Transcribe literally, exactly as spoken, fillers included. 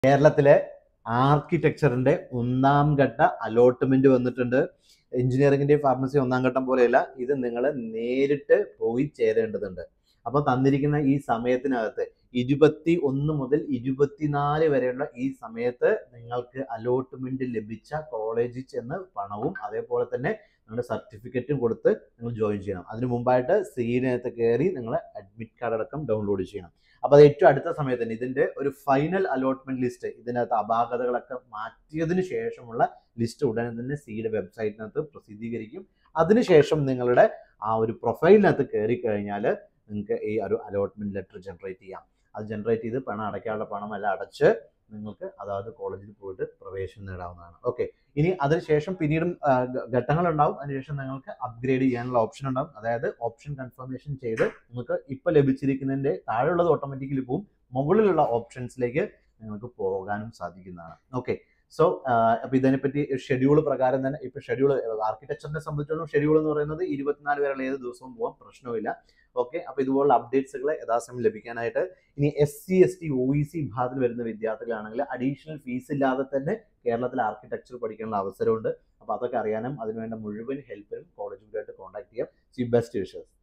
കേരളത്തിലെ ആർക്കിടെക്ചറിന്റെ ഒന്നാം ഘട്ട അലോട്ട്മെന്റ് വന്നിട്ടുണ്ട്. എഞ്ചിനീയറിംഗിന്റെ ഫാർമസി ഒന്നാം ഘട്ടം പോലെയല്ല, ഇത് നിങ്ങൾ നേരിട്ട് പോയി ചേരേണ്ടതുണ്ട്. അപ്പൊ തന്നിരിക്കുന്ന ഈ സമയത്തിനകത്ത് ഇരുപത്തി ഒന്ന് മുതൽ ഇരുപത്തിനാല് വരെയുള്ള ഈ സമയത്ത് നിങ്ങൾക്ക് അലോട്ട്മെന്റ് ലഭിച്ച കോളേജിൽ ചെന്ന് പണവും അതേപോലെ തന്നെ നിങ്ങളുടെ സർട്ടിഫിക്കറ്റും കൊടുത്ത് നിങ്ങൾ ജോയിൻ ചെയ്യണം. അതിന് മുമ്പായിട്ട് സീനകത്ത് കയറി നിങ്ങൾ അഡ്മിറ്റ് കാർഡ് അടക്കം ഡൗൺലോഡ് ചെയ്യണം. അപ്പൊ അത് ഏറ്റവും അടുത്ത സമയത്ത് തന്നെ ഇതിന്റെ ഒരു ഫൈനൽ അലോട്ട്മെന്റ് ലിസ്റ്റ്, ഇതിനകത്ത് അപാകതകളൊക്കെ മാറ്റിയതിനു ശേഷമുള്ള ലിസ്റ്റ് ഉടനെ തന്നെ സിയുടെ വെബ്സൈറ്റിനകത്ത് പ്രസിദ്ധീകരിക്കും. അതിനുശേഷം നിങ്ങളുടെ ആ ഒരു പ്രൊഫൈലിനകത്ത് കയറി കഴിഞ്ഞാൽ നിങ്ങൾക്ക് ഈ ഒരു അലോട്ട്മെന്റ് ലെറ്റർ ജനറേറ്റ് ചെയ്യാം. അത് ജനറേറ്റ് ചെയ്ത് പണം അടയ്ക്കാനുള്ള പണം എല്ലാം അടച്ച് നിങ്ങൾക്ക് അതായത് കോളേജിൽ പോയിട്ട് പ്രവേശനം നേടാവുന്നതാണ്. ഓക്കെ, ഇനി അതിനുശേഷം പിന്നീടും ഘട്ടങ്ങൾ ഉണ്ടാവും. അതിനുശേഷം നിങ്ങൾക്ക് അപ്ഗ്രേഡ് ചെയ്യാനുള്ള ഓപ്ഷൻ ഉണ്ടാവും. അതായത് ഓപ്ഷൻ കൺഫർമേഷൻ ചെയ്ത് നിങ്ങൾക്ക് ഇപ്പൊ ലഭിച്ചിരിക്കുന്നതിന്റെ താഴെയുള്ളത് ഓട്ടോമാറ്റിക്കലി പോവും, മുകളിലുള്ള ഓപ്ഷൻസിലേക്ക് നിങ്ങൾക്ക് പോകാനും സാധിക്കുന്നതാണ്. ഓക്കെ, സോ അപ്പൊ ഇതിനെപ്പറ്റി ഷെഡ്യൂൾ പ്രകാരം തന്നെ ഇപ്പൊ ഷെഡ്യൂൾ ആർക്കിടെക്ചറിനെ സംബന്ധിച്ചിടത്തോളം ഷെഡ്യൂൾ എന്ന് പറയുന്നത് ഇരുപത്തിനാല് വരെയുള്ള ഏത് ദിവസവും പോകാം, പ്രശ്നമില്ല. ഓക്കെ, അപ്പൊ ഇതുപോലുള്ള അപ്ഡേറ്റ്സുകൾ യഥാസമയം ലഭിക്കാനായിട്ട് ഇനി S C S T O E C വിഭാഗത്തിൽ വരുന്ന വിദ്യാർത്ഥികളാണെങ്കിൽ അഡീഷണൽ ഫീസ് ഇല്ലാതെ തന്നെ കേരളത്തിൽ ആർക്കിടെക്ചർ പഠിക്കാനുള്ള അവസരമുണ്ട്. അപ്പൊ അതൊക്കെ അറിയാനും അതിനുവേണ്ട മുഴുവൻ ഹെൽപ്പിനും കോളേജുമായിട്ട് കോൺടാക്ട് ചെയ്യാം. സി ബെസ്റ്റ് വിഷസ്.